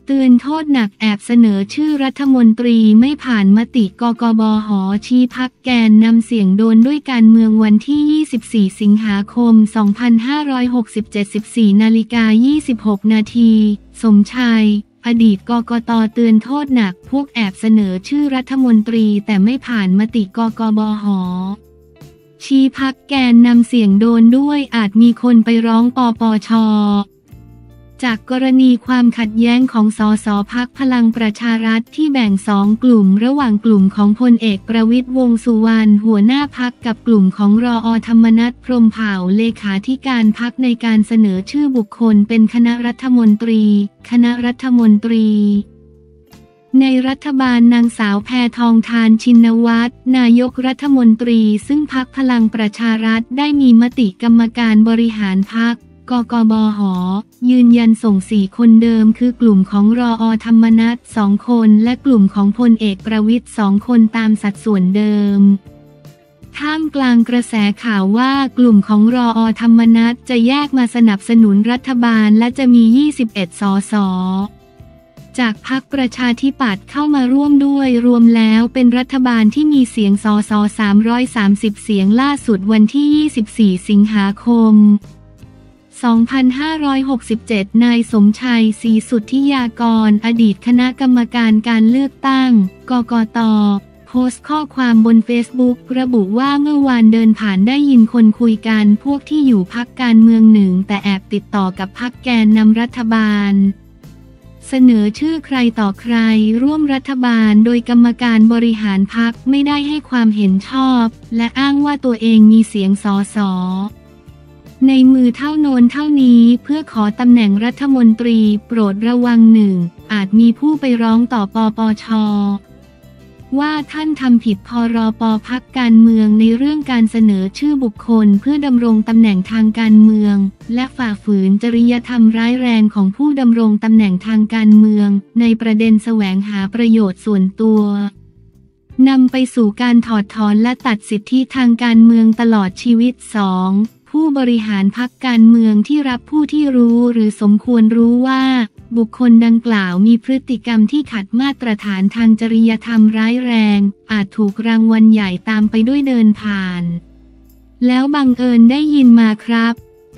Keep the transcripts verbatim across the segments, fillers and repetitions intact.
เตือนโทษหนักแอบเสนอชื่อรัฐมนตรีไม่ผ่านมติกกบห.ชี้พรรคแกนนำเสี่ยงโดนด้วยการเมืองวันที่ยี่สิบสี่สิงหาคมสองพันห้าร้อยหกสิบเจ็ด สิบสี่นาฬิกายี่สิบหกนาทีสมชัยอดีตกกต.เตือนโทษหนักพวกแอบเสนอชื่อรัฐมนตรีแต่ไม่ผ่านมติกกบห.ชี้พรรคแกนนำเสี่ยงโดนด้วยอาจมีคนไปร้องปปช.จากกรณีความขัดแย้งของสสพรรคพลังประชารัฐที่แบ่งสองกลุ่มระหว่างกลุ่มของพลเอกประวิตรวงษ์สุวรรณหัวหน้าพรรคกับกลุ่มของรอ.ธรรมนัสพรหมเผ่าเลขาธิการพรรคในการเสนอชื่อบุคคลเป็นคณะรัฐมนตรีคณะรัฐมนตรีในรัฐบาลนางสาวแพทองธารชินวัตรนายกรัฐมนตรีซึ่งพรรคพลังประชารัฐได้มีมติกรรมการบริหารพรรคกกบห.ยืนยันส่งสี่คนเดิมคือกลุ่มของรอ.ธรรมนัสสองคนและกลุ่มของพลเอกประวิตรสองคนตามสัดส่วนเดิมท่ามกลางกระแสข่าวว่ากลุ่มของรอ.ธรรมนัสจะแยกมาสนับสนุนรัฐบาลและจะมียี่สิบเอ็ดสสจากพรรคประชาธิปัตย์เข้ามาร่วมด้วยรวมแล้วเป็นรัฐบาลที่มีเสียงสสสามร้อยสามสิบเสียงล่าสุดวันที่ยี่สิบสี่สิงหาคมสองพันห้าร้อยหกสิบเจ็ดนายสมชัยศรีสุทธิยากรอดีตคณะกรรมการการเลือกตั้งกกต.โพสต์ข้อความบนเฟซบุ๊กระบุว่าเมื่อวานเดินผ่านได้ยินคนคุยกันพวกที่อยู่พรรคการเมืองหนึ่งแต่แอบติดต่อกับพรรคแกนนำรัฐบาลเสนอชื่อใครต่อใครร่วมรัฐบาลโดยกรรมการบริหารพรรคไม่ได้ให้ความเห็นชอบและอ้างว่าตัวเองมีเสียงสสในมือเท่าโน้นเท่านี้เพื่อขอตำแหน่งรัฐมนตรีโปรดระวังหนึ่งอาจมีผู้ไปร้องต่อปปช.ว่าท่านทำผิดพรบ.พรรคการเมืองในเรื่องการเสนอชื่อบุคคลเพื่อดำรงตำแหน่งทางการเมืองและฝ่าฝืนจริยธรรมร้ายแรงของผู้ดำรงตำแหน่งทางการเมืองในประเด็นแสวงหาประโยชน์ส่วนตัวนำไปสู่การถอดถอนและตัดสิทธิทางการเมืองตลอดชีวิต สองผู้บริหารพรรคการเมืองที่รับผู้ที่รู้หรือสมควรรู้ว่าบุคคลดังกล่าวมีพฤติกรรมที่ขัดมาตรฐานทางจริยธรรมร้ายแรงอาจถูกรางวัลใหญ่ตามไปด้วยเดินผ่านแล้วบังเอิญได้ยินมาครับ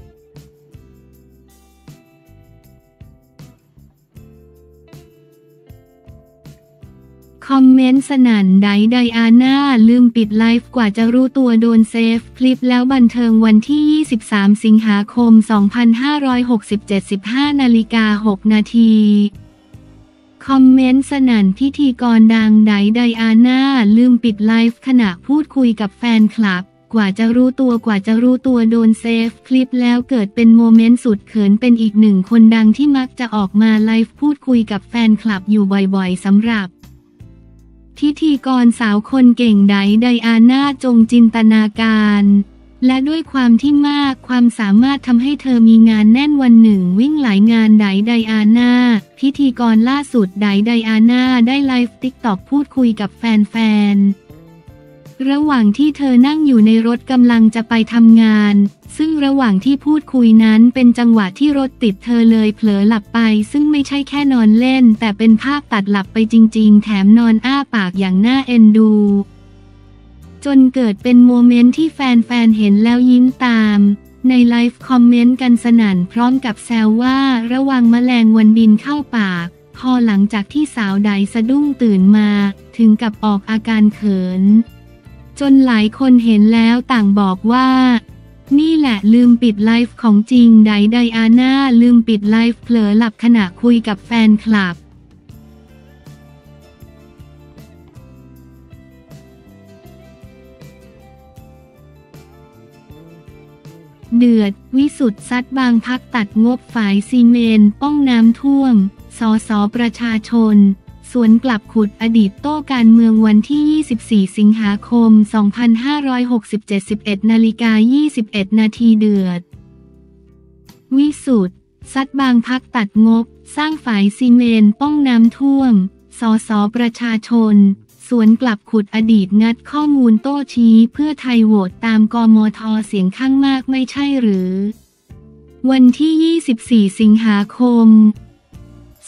คอมเมนต์สนั่นไดไดอาน่าลืมปิดไลฟ์กว่าจะรู้ตัวโดนเซฟคลิปแล้วบันเทิงวันที่ยี่สิบสามสิงหาคมสองพันห้าร้อยหกสิบเจ็ด สิบห้านาฬิกาหกนาทีคอมเมนต์สนั่นพิธีกรดังไดไดอาน่าลืมปิดไลฟ์ขณะพูดคุยกับแฟนคลับกว่าจะรู้ตัวกว่าจะรู้ตัวโดนเซฟคลิปแล้วเกิดเป็นโมเมนต์สุดเขินเป็นอีกหนึ่งคนดังที่มักจะออกมาไลฟ์พูดคุยกับแฟนคลับอยู่บ่อยๆสำหรับพิธีกรสาวคนเก่งไดไดอาน่าจงจินตนาการและด้วยความที่มากความสามารถทำให้เธอมีงานแน่นวันหนึ่งวิ่งหลายงานไดไดอาน่าพิธีกรล่าสุดไดไดอาน่าได้ไลฟ์ติ๊กต็อกพูดคุยกับแฟนๆระหว่างที่เธอนั่งอยู่ในรถกำลังจะไปทำงานซึ่งระหว่างที่พูดคุยนั้นเป็นจังหวะที่รถติดเธอเลยเผลอหลับไปซึ่งไม่ใช่แค่นอนเล่นแต่เป็นภาพตัดหลับไปจริงๆแถมนอนอ้าปากอย่างน่าเอ็นดูจนเกิดเป็นโมเมนต์ที่แฟนๆเห็นแล้วยิ้มตามในไลฟ์คอมเมนต์กันสนั่นพร้อมกับแซวว่าระวังแมลงวันบินเข้าปากพอหลังจากที่สาวไดสะดุ้งตื่นมาถึงกับออกอาการเขินจนหลายคนเห็นแล้วต่างบอกว่านี่แหละลืมปิดไลฟ์ของจริงไดไดอาน่าลืมปิดไลฟ์เผลอหลับขณะคุยกับแฟนคลับเดือดวิสุทธิ์ซัดบางพักตัดงบฝ่ายซีเมนต์ป้องน้ำท่วมสสประชาชนสวนกลับขุดอดีตโต้การเมืองวันที่ยี่สิบสี่สิงหาคมสองพันห้าร้อยหกสิบเจ็ด สิบเอ็ดนาฬิกายี่สิบเอ็ดนาทีเดือดวิสุทธิ์ซัดบางพักตัดงบสร้างฝ่ายซีเมนต์ป้องน้ำท่วมสสประชาชนสวนกลับขุดอดีตงัดข้อมูลโต้ชี้เพื่อไทยโหวตตามกมท.เสียงข้างมากไม่ใช่หรือวันที่ยี่สิบสี่สิงหาคม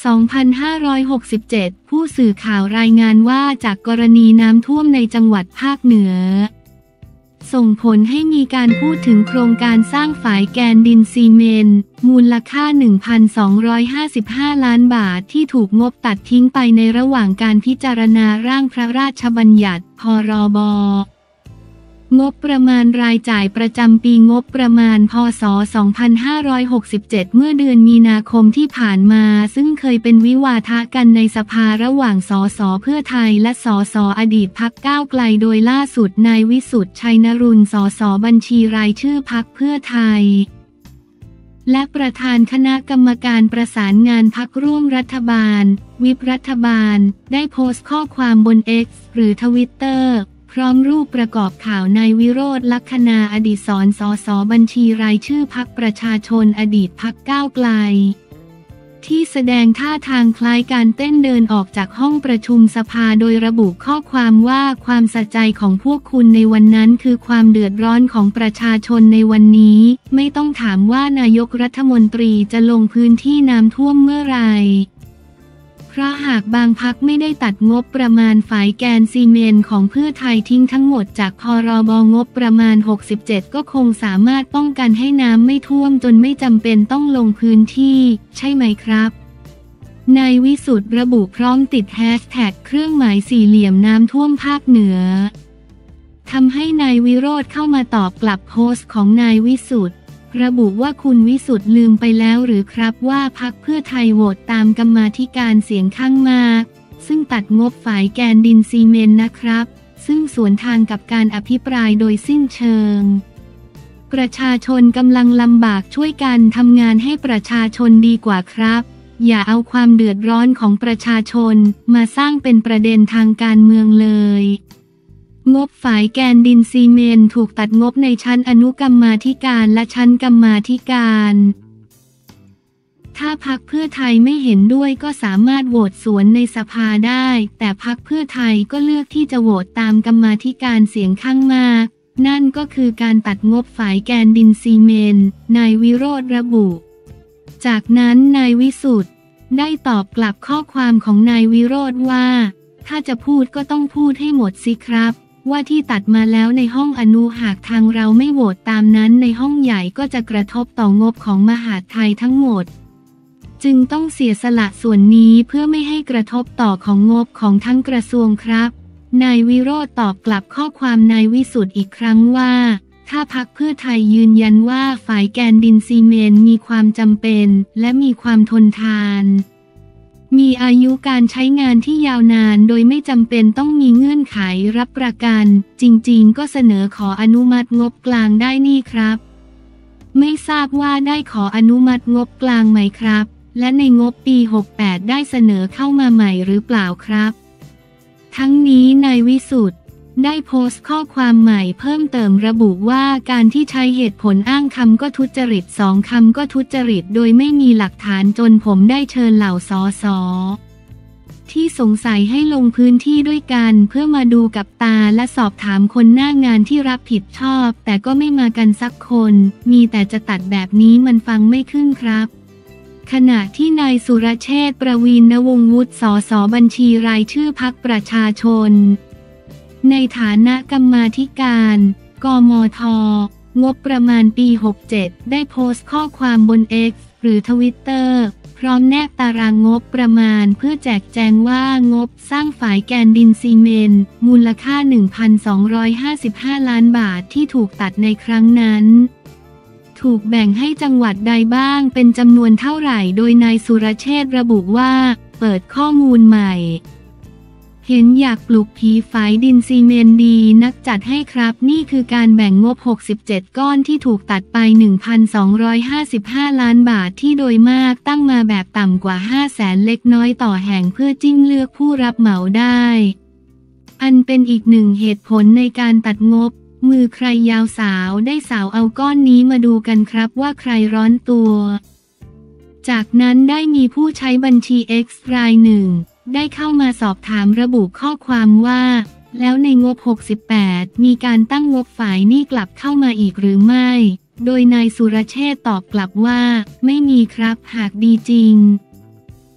สองพันห้าร้อยหกสิบเจ็ด ผู้สื่อข่าวรายงานว่าจากกรณีน้ำท่วมในจังหวัดภาคเหนือส่งผลให้มีการพูดถึงโครงการสร้างฝายแกนดินซีเมนต์มูลค่า หนึ่งพันสองร้อยห้าสิบห้า ล้านบาทที่ถูกงบตัดทิ้งไปในระหว่างการพิจารณาร่างพระราชบัญญัติพรบงบประมาณรายจ่ายประจำปีงบประมาณพ.ศ. สองพันห้าร้อยหกสิบเจ็ด เมื่อเดือนมีนาคมที่ผ่านมาซึ่งเคยเป็นวิวาทะกันในสภาระหว่างสสเพื่อไทยและสสอดีตพรรคก้าวไกลโดยล่าสุดนายวิสุทธิ์ชัยนรุณสสบัญชีรายชื่อพรรคเพื่อไทยและประธานคณะกรรมการประสานงานพรรคร่วมรัฐบาลวิปรัฐบาลได้โพสต์ข้อความบน เอ็กซ์ หรือทวิตเตอร์พร้อมรูปประกอบข่าวนายวิโรจน์ ลักษณาอดีศร สสบัญชีรายชื่อพรรคประชาชนอดีตพรรคก้าวไกลที่แสดงท่าทางคล้ายการเต้นเดินออกจากห้องประชุมสภาโดยระบุข้อความว่าความสะใจของพวกคุณในวันนั้นคือความเดือดร้อนของประชาชนในวันนี้ไม่ต้องถามว่านายกรัฐมนตรีจะลงพื้นที่น้ำท่วมเมื่อไหร่เพราะหากบางพรรคไม่ได้ตัดงบประมาณฝายแกนซีเมนต์ของเพื่อไทยทิ้งทั้งหมดจากพรบงบประมาณหกสิบเจ็ดก็คงสามารถป้องกันให้น้ำไม่ท่วมจนไม่จำเป็นต้องลงพื้นที่ใช่ไหมครับนายวิสุทธิ์ระบุพร้อมติดแฮชแท็กเครื่องหมายสี่เหลี่ยมน้ำท่วมภาคเหนือทำให้นายวิโรจน์เข้ามาตอบกลับโพสต์ของนายวิสุทธิ์ระบุว่าคุณวิสุทธิ์ลืมไปแล้วหรือครับว่าพรรคเพื่อไทยโหวตตามกรรมาธิการเสียงข้างมากซึ่งตัดงบฝายแกนดินซีเมนต์นะครับซึ่งสวนทางกับการอภิปรายโดยสิ้นเชิงประชาชนกำลังลำบากช่วยกันทำงานให้ประชาชนดีกว่าครับอย่าเอาความเดือดร้อนของประชาชนมาสร้างเป็นประเด็นทางการเมืองเลยงบฝายแกนดินซีเมนต์ถูกตัดงบในชั้นอนุกรรมาธิการและชั้นกรรมาธิการถ้าพรรคเพื่อไทยไม่เห็นด้วยก็สามารถโหวตสวนในสภาได้แต่พรรคเพื่อไทยก็เลือกที่จะโหวตตามกรรมาธิการเสียงข้างมากนั่นก็คือการตัดงบฝายแกนดินซีเมนต์นายวิโรจน์ระบุจากนั้นนายวิสุทธิ์ได้ตอบกลับข้อความของนายวิโรจน์ว่าถ้าจะพูดก็ต้องพูดให้หมดสิครับว่าที่ตัดมาแล้วในห้องอนุหากทางเราไม่โหวตตามนั้นในห้องใหญ่ก็จะกระทบต่องบของมหาดไทยทั้งหมดจึงต้องเสียสละส่วนนี้เพื่อไม่ให้กระทบต่อของงบของทั้งกระทรวงครับนายวิโรจน์ตอบกลับข้อความนายวิสุทธิ์อีกครั้งว่าถ้าพรรคเพื่อไทยยืนยันว่าฝายแกนดินซีเมนต์มีความจำเป็นและมีความทนทานมีอายุการใช้งานที่ยาวนานโดยไม่จำเป็นต้องมีเงื่อนไขรับประกันจริงๆก็เสนอขออนุมัติงบกลางได้นี่ครับไม่ทราบว่าได้ขออนุมัติงบกลางไหมครับและในงบปีหกสิบแปดได้เสนอเข้ามาใหม่หรือเปล่าครับทั้งนี้นายวิสุทธิ์ได้โพสต์ข้อความใหม่เพิ่มเติมระบุว่าการที่ใช้เหตุผลอ้างคำก็ทุจริตสองคำก็ทุจริตโดยไม่มีหลักฐานจนผมได้เชิญเหล่าสสที่สงสัยให้ลงพื้นที่ด้วยกันเพื่อมาดูกับตาและสอบถามคนหน้างานที่รับผิดชอบแต่ก็ไม่มากันสักคนมีแต่จะตัดแบบนี้มันฟังไม่ขึ้นครับขณะที่นายสุรเชษฐ์ประวีณวงศ์วุฒิสสบัญชีรายชื่อพรรคประชาชนในฐานะกรรมาธิการกมท.งบประมาณปีหกสิบเจ็ดได้โพสต์ข้อความบน เอ็กซ์ หรือทวิตเตอร์พร้อมแนบตารางงบประมาณเพื่อแจกแจงว่างบสร้างฝายแกนดินซีเมนต์มูลค่า หนึ่งพันสองร้อยห้าสิบห้า ล้านบาทที่ถูกตัดในครั้งนั้นถูกแบ่งให้จังหวัดใดบ้างเป็นจำนวนเท่าไหร่โดยนายสุรเชษฐ์ระบุว่าเปิดข้อมูลใหม่เห็นอยากปลูกผีฝายดินซีเมนต์ดีนักจัดให้ครับนี่คือการแบ่งงบหกสิบเจ็ดก้อนที่ถูกตัดไป หนึ่งพันสองร้อยห้าสิบห้า ล้านบาทที่โดยมากตั้งมาแบบต่ำกว่าห้าแสนเล็กน้อยต่อแห่งเพื่อจิ้มเลือกผู้รับเหมาได้อันเป็นอีกหนึ่งเหตุผลในการตัดงบมือใครยาวสาวได้สาวเอาก้อนนี้มาดูกันครับว่าใครร้อนตัวจากนั้นได้มีผู้ใช้บัญชี X รายหนึ่งได้เข้ามาสอบถามระบุข้อความว่าแล้วในงบหกสิบแปดมีการตั้งงบฝ่ายหนี้กลับเข้ามาอีกหรือไม่โดยนายสุรเชษฐ์ตอบกลับว่าไม่มีครับหากดีจริง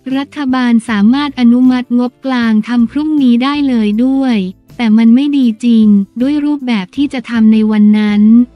รัฐบาลสามารถอนุมัติงบกลางทำพรุ่งนี้ได้เลยด้วยแต่มันไม่ดีจริงด้วยรูปแบบที่จะทำในวันนั้น